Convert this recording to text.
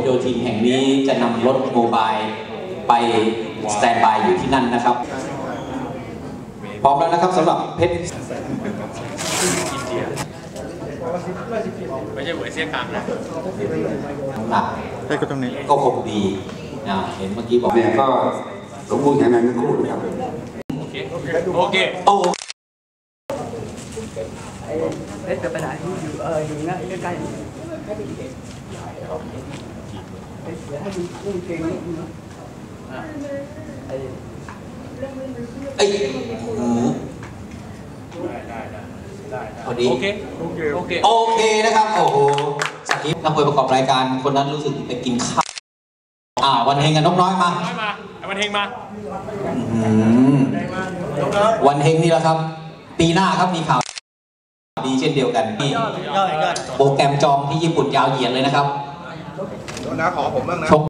โยธินแห่งนี้จะนำรถโมบายไปสแตนบายอยู่ที่นั่นนะครับพร้อมแล้วนะครับสำหรับเพชรอินเดียไม่ใช่หัวเสียกลางนะหนักก็ตรงนี้ก็คงดีเห็นเมื่อกี้บอกเนี่ยก็สมบูรณ์แข็งแรงทั้งคู่ครับโอเคโอ้เล็กแต่ปัญหาที่อยู่อยู่นะใกล้ๆเดี๋ยวให้ดูกุ้งเก่งนิดนึงไอ้พอดีโอเคนะครับโอ้โหจากนี้นักมวยประกอบรายการคนนั้นรู้สึกไปกินข้าววันเฮงกับนกน้อยมาวันเฮงมาวันเฮงนี่แหละครับปีหน้าครับมีข่าวดีเช่นเดียวกันที่โปรแกรมจองที่ญี่ปุ่นยาวเหยียดเลยนะครับนะขอผมบ้างนะ